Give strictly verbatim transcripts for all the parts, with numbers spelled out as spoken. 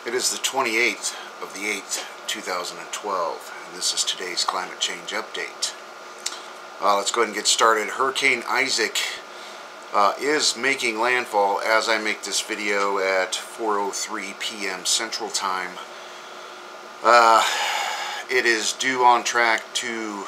It is the twenty-eighth of the eighth, two thousand twelve, and this is today's climate change update. Uh, let's go ahead and get started. Hurricane Isaac uh, is making landfall as I make this video at four oh three p m Central Time. Uh, it is due on track to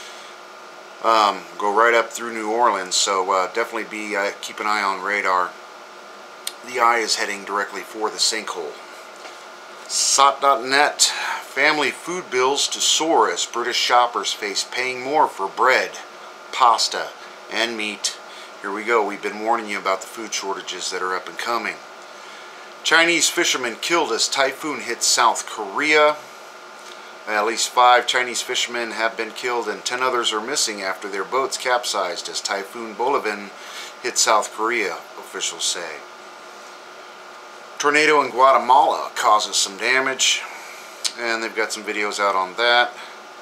um, go right up through New Orleans, so uh, definitely be uh, keep an eye on radar. The eye is heading directly for the Sinkhole. S O T dot net, family food bills to soar as British shoppers face paying more for bread, pasta, and meat. Here we go, we've been warning you about the food shortages that are up and coming. Chinese fishermen killed as typhoon hits South Korea. At least five Chinese fishermen have been killed and ten others are missing after their boats capsized as Typhoon Bolivan hit South Korea, officials say. Tornado in Guatemala causes some damage, and they've got some videos out on that.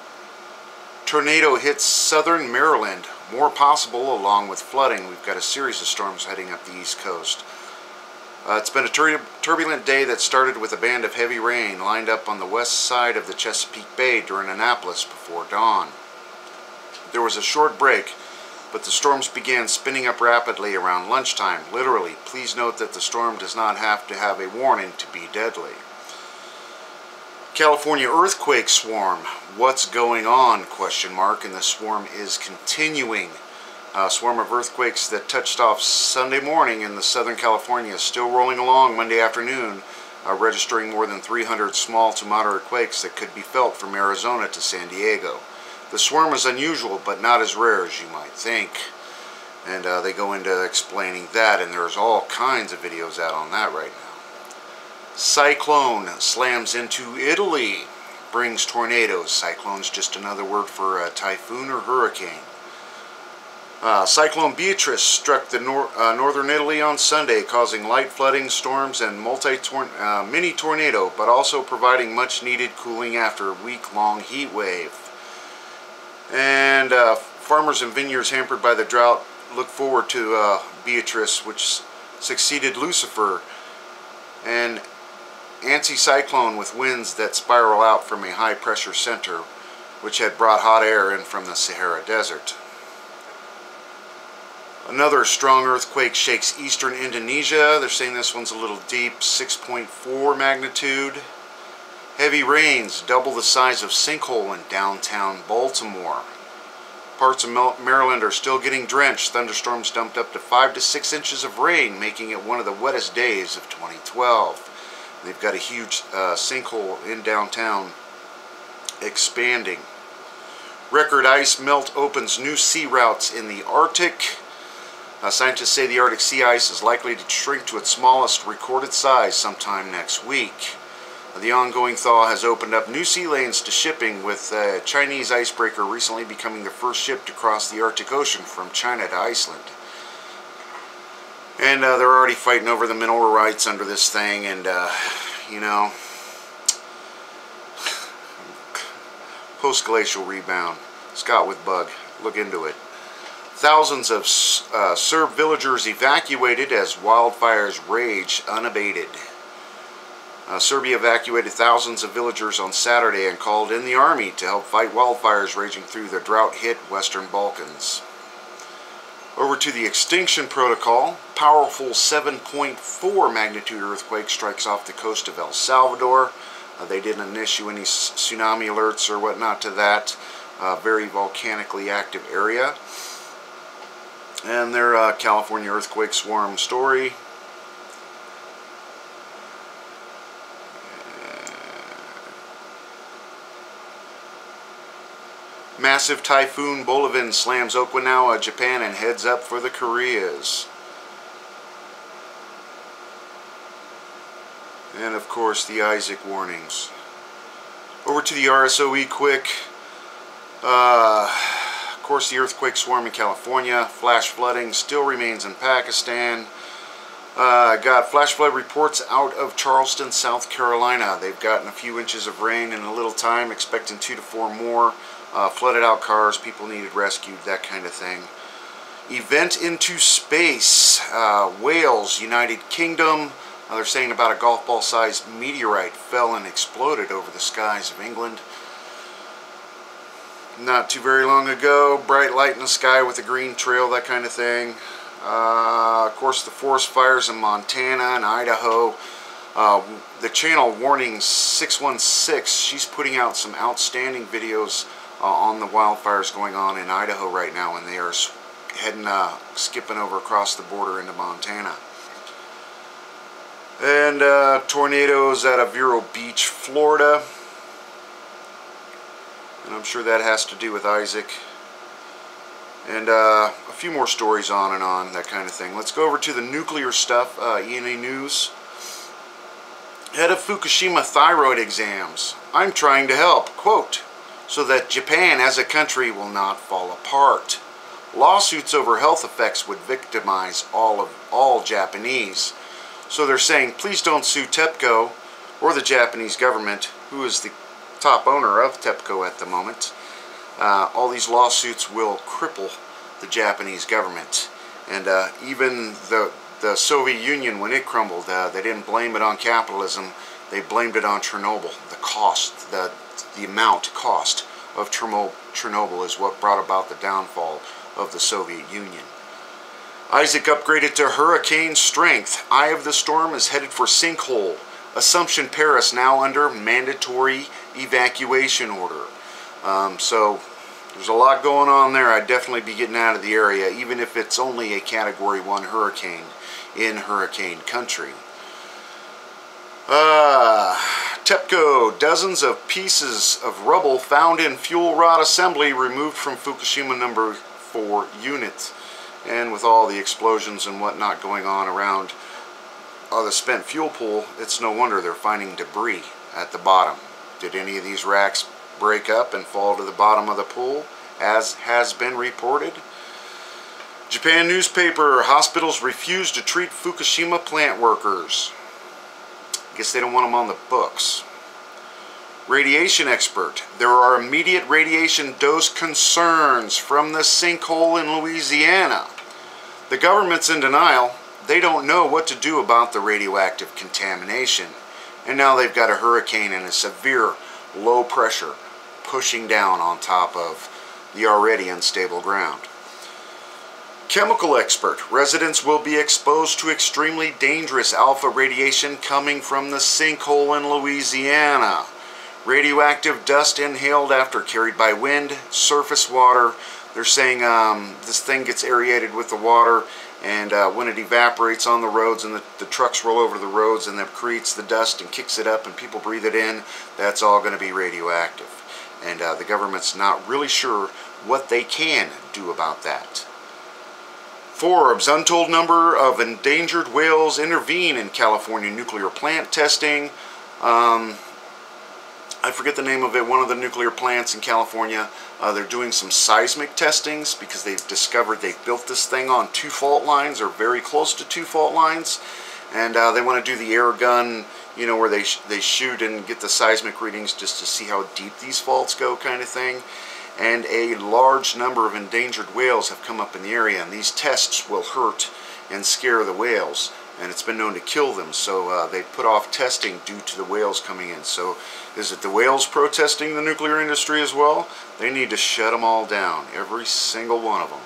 Tornado hits southern Maryland, more possible along with flooding. We've got a series of storms heading up the east coast. Uh, it's been a tur turbulent day that started with a band of heavy rain lined up on the west side of the Chesapeake Bay during Annapolis before dawn. There was a short break, but the storms began spinning up rapidly around lunchtime. Literally, please note that the storm does not have to have a warning to be deadly. California earthquake swarm. What's going on? Question mark. And the swarm is continuing. A swarm of earthquakes that touched off Sunday morning in the Southern California is still rolling along Monday afternoon, uh, registering more than three hundred small to moderate quakes that could be felt from Arizona to San Diego. The swarm is unusual, but not as rare as you might think. And uh, they go into explaining that, and there's all kinds of videos out on that right now. Cyclone slams into Italy, brings tornadoes. Cyclone's just another word for a typhoon or hurricane. Uh, Cyclone Beatrice struck the nor uh, northern Italy on Sunday, causing light flooding, storms, and multi uh, mini tornado, but also providing much-needed cooling after a week-long heat wave. And uh, farmers and vineyards hampered by the drought look forward to uh, Beatrice, which succeeded Lucifer, an anticyclone with winds that spiral out from a high-pressure center, which had brought hot air in from the Sahara Desert. Another strong earthquake shakes eastern Indonesia. They're saying this one's a little deep, six point four magnitude. Heavy rains, double the size of Sinkhole in downtown Baltimore. Parts of Maryland are still getting drenched. Thunderstorms dumped up to five to six inches of rain, making it one of the wettest days of twenty twelve. They've got a huge uh, sinkhole in downtown expanding. Record ice melt opens new sea routes in the Arctic. Uh, scientists say the Arctic sea ice is likely to shrink to its smallest recorded size sometime next week. The ongoing thaw has opened up new sea lanes to shipping, with a Chinese icebreaker recently becoming the first ship to cross the Arctic Ocean from China to Iceland. And uh, they're already fighting over the mineral rights under this thing, and uh, you know, post-glacial rebound. Scott with Bug, look into it. Thousands of uh, Serb villagers evacuated as wildfires rage unabated. Uh, Serbia evacuated thousands of villagers on Saturday and called in the army to help fight wildfires raging through the drought-hit Western Balkans. Over to the extinction protocol. Powerful seven point four magnitude earthquake strikes off the coast of El Salvador. Uh, they didn't issue any tsunami alerts or whatnot to that. Uh, very volcanically active area. And their uh, California earthquake swarm story. Massive Typhoon Bolivan slams Okinawa, Japan, and heads up for the Koreas. And of course the Isaac warnings. Over to the R S O E quick. Uh, of course the earthquake swarm in California. Flash flooding still remains in Pakistan. Uh, got flash flood reports out of Charleston, South Carolina. They've gotten a few inches of rain in a little time, expecting two to four more. Uh, flooded out cars, people needed rescued, that kind of thing. Event into space. Uh, Wales, United Kingdom, Uh, they're saying about a golf ball sized meteorite fell and exploded over the skies of England not too very long ago. Bright light in the sky with a green trail, that kind of thing. Uh, of course, the forest fires in Montana and Idaho. Uh, the channel Warning six one six, she's putting out some outstanding videos uh, on the wildfires going on in Idaho right now, and they are heading, uh, skipping over across the border into Montana. And uh, tornadoes out of Vero Beach, Florida. And I'm sure that has to do with Isaac. And uh, a few more stories on and on, that kind of thing. Let's go over to the nuclear stuff, uh, E N A News. Head of Fukushima thyroid exams. I'm trying to help, quote, so that Japan as a country will not fall apart. Lawsuits over health effects would victimize all of all Japanese. So they're saying, please don't sue TEPCO or the Japanese government, who is the top owner of TEPCO at the moment. Uh, all these lawsuits will cripple the Japanese government. And uh, even the, the Soviet Union, when it crumbled, uh, they didn't blame it on capitalism. They blamed it on Chernobyl. The cost, the, the amount, cost of Chernobyl is what brought about the downfall of the Soviet Union. Isaac upgraded to hurricane strength. Eye of the storm is headed for Sinkhole. Assumption, Paris now under mandatory evacuation order. Um, so there's a lot going on there. I'd definitely be getting out of the area, even if it's only a category one hurricane in hurricane country. Uh, TEPCO, dozens of pieces of rubble found in fuel rod assembly removed from Fukushima number four unit. And with all the explosions and whatnot going on around uh, the spent fuel pool, it's no wonder they're finding debris at the bottom. Did any of these racks break up and fall to the bottom of the pool, as has been reported? Japan newspaper, hospitals refuse to treat Fukushima plant workers. Guess they don't want them on the books. Radiation expert, there are immediate radiation dose concerns from the sinkhole in Louisiana. The government's in denial. They don't know what to do about the radioactive contamination. And now they've got a hurricane and a severe low pressure pushing down on top of the already unstable ground. Chemical expert, residents will be exposed to extremely dangerous alpha radiation coming from the sinkhole in Louisiana. Radioactive dust inhaled after carried by wind, surface water. They're saying um, this thing gets aerated with the water, and uh, when it evaporates on the roads and the, the trucks roll over the roads, and that creates the dust and kicks it up and people breathe it in, that's all going to be radioactive. And uh, the government's not really sure what they can do about that. Forbes, untold number of endangered whales intervene in California nuclear plant testing. Um, I forget the name of it, one of the nuclear plants in California. Uh, they're doing some seismic testings because they've discovered they've built this thing on two fault lines, or very close to two fault lines. And uh, they want to do the air gun, you know, where they, sh they shoot and get the seismic readings just to see how deep these faults go, kind of thing. And a large number of endangered whales have come up in the area, and these tests will hurt and scare the whales, and it's been known to kill them. So uh, they put off testing due to the whales coming in. So is it the whales protesting the nuclear industry as well? They need to shut them all down, every single one of them.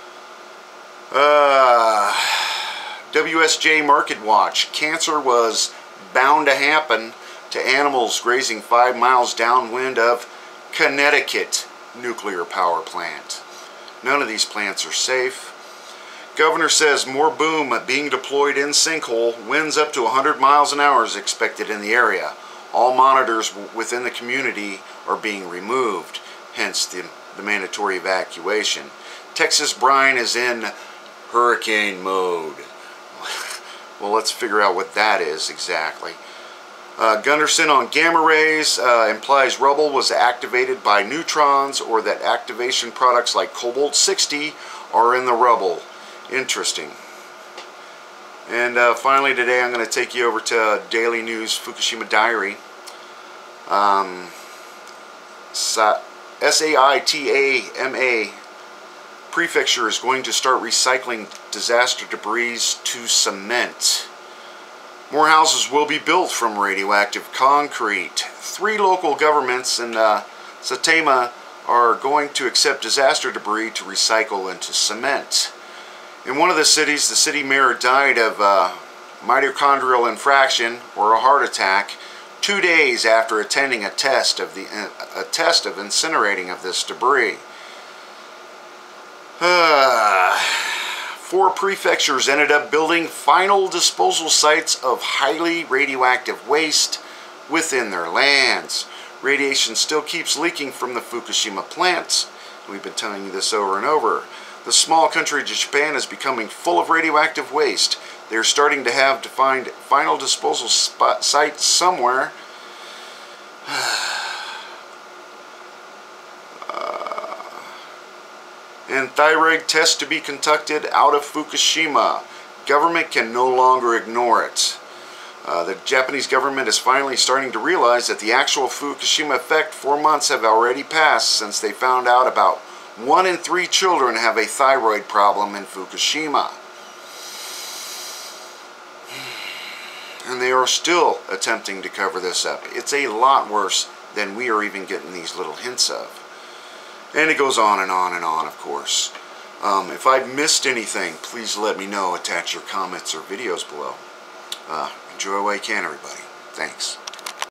Uh, W S J Market Watch, cancer was bound to happen to animals grazing five miles downwind of Connecticut nuclear power plant. None of these plants are safe. Governor says more boom being deployed in sinkhole. Winds up to one hundred miles an hour is expected in the area. All monitors within the community are being removed, hence the, the mandatory evacuation. Texas brine is in hurricane mode. Well, let's figure out what that is exactly. Uh, Gunderson on gamma rays uh, implies rubble was activated by neutrons, or that activation products like cobalt sixty are in the rubble. Interesting. And uh, finally today I'm going to take you over to uh, Daily News Fukushima Diary. Um, S A I T A M A prefecture is going to start recycling disaster debris to cement. More houses will be built from radioactive concrete. Three local governments in uh, Saitama are going to accept disaster debris to recycle into cement. In one of the cities, the city mayor died of uh, mitochondrial infraction, or a heart attack, two days after attending a test of the uh, a test of incinerating of this debris. Uh, four prefectures ended up building final disposal sites of highly radioactive waste within their lands. Radiation still keeps leaking from the Fukushima plant. We've been telling you this over and over. The small country of Japan is becoming full of radioactive waste. They're starting to have defined final disposal spot sites somewhere. uh, and thyroid tests to be conducted out of Fukushima. Government can no longer ignore it. Uh, the Japanese government is finally starting to realize that the actual Fukushima effect, four months have already passed since they found out about one in three children have a thyroid problem in Fukushima. And they are still attempting to cover this up. It's a lot worse than we are even getting these little hints of. And it goes on and on and on, of course. Um, if I've missed anything, please let me know. Attach your comments or videos below. Uh, enjoy while you can, everybody. Thanks.